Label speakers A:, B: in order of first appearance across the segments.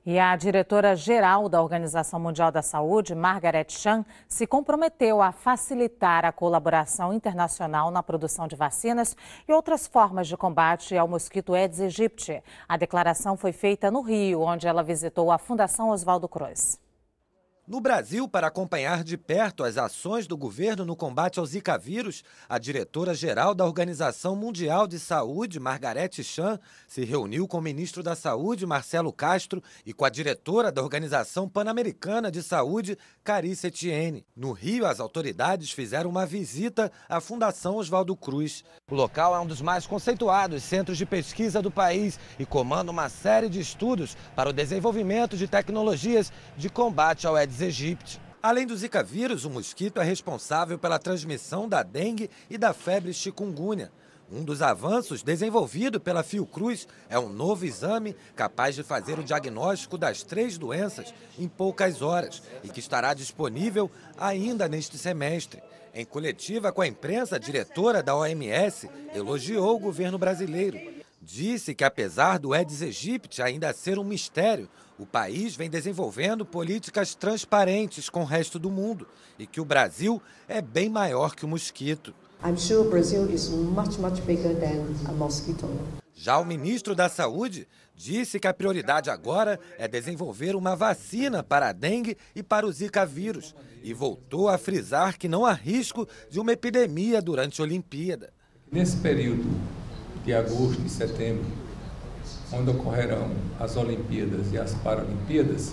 A: E a diretora-geral da Organização Mundial da Saúde, Margaret Chan, se comprometeu a facilitar a colaboração internacional na produção de vacinas e outras formas de combate ao mosquito Aedes aegypti. A declaração foi feita no Rio, onde ela visitou a Fundação Oswaldo Cruz.
B: No Brasil, para acompanhar de perto as ações do governo no combate ao Zika vírus, a diretora-geral da Organização Mundial de Saúde, Margaret Chan, se reuniu com o ministro da Saúde, Marcelo Castro, e com a diretora da Organização Pan-Americana de Saúde, Carice Etienne. No Rio, as autoridades fizeram uma visita à Fundação Oswaldo Cruz. O local é um dos mais conceituados centros de pesquisa do país e comanda uma série de estudos para o desenvolvimento de tecnologias de combate ao Aedes aegypti. Além do Zika vírus, o mosquito é responsável pela transmissão da dengue e da febre chikungunya. Um dos avanços desenvolvido pela Fiocruz é um novo exame capaz de fazer o diagnóstico das 3 doenças em poucas horas e que estará disponível ainda neste semestre. Em coletiva com a imprensa, a diretora da OMS elogiou o governo brasileiro. Disse que, apesar do Aedes aegypti ainda ser um mistério, o país vem desenvolvendo políticas transparentes com o resto do mundo e que o Brasil é bem maior que o mosquito.
C: I'm sure Brazil is much bigger than a mosquito.
B: Já o ministro da Saúde disse que a prioridade agora é desenvolver uma vacina para a dengue e para o Zika vírus e voltou a frisar que não há risco de uma epidemia durante a Olimpíada.
D: Nesse período de agosto e setembro, onde ocorrerão as Olimpíadas e as Paralimpíadas,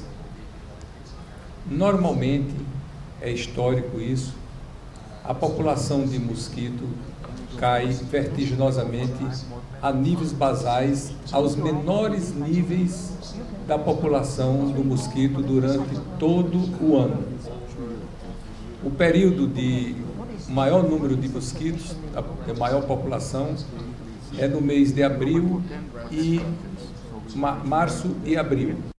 D: normalmente, é histórico isso, a população de mosquito cai vertiginosamente a níveis basais, aos menores níveis da população do mosquito durante todo o ano. O período de maior número de mosquitos, a maior população, é no mês de abril e março e abril.